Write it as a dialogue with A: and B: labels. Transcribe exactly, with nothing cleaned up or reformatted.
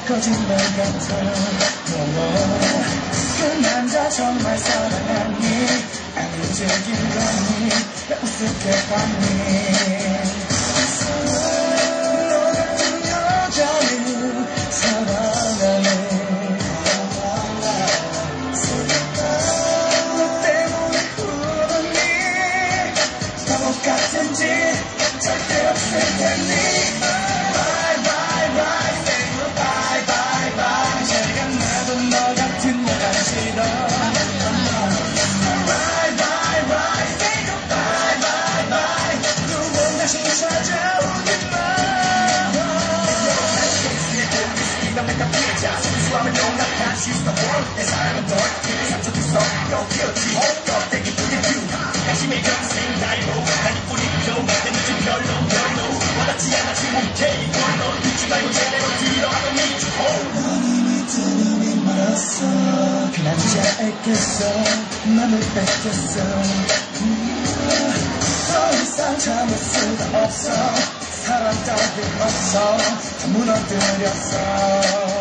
A: 거짓말 같아. 그 남자 정말 사랑하니? 안 움직인 거니? 왜 우습게 봤니? 너 같은 여자를 사랑하네. 너 때문에 울었니? 바보 같은 짓 절대 없을 테니. Bye bye bye, say goodbye bye bye. 제가 나도 너 같은 여자 싫어. Bye bye bye, say goodbye bye bye. 누군 다시 찾아오지 마. make a picture. 수많은 용납한 she's the one. 내 사랑은 널 상처도 써. 너 귀엽지? 껍데기 뿌린 뷰. 양심의 경생 나이로 하니뿐이죠. 내 눈은 별로 별로 와닿지 않아 지목해. 이걸 넌 듣지 말고 제대로 들어. I don't need you. 넌 이미 두 눈이 멀었어. 그 남자에게서 맘을 뺏겼어. 더 이상 참을 수가 없어. 사랑 따윈 없어. 다 무너뜨렸어.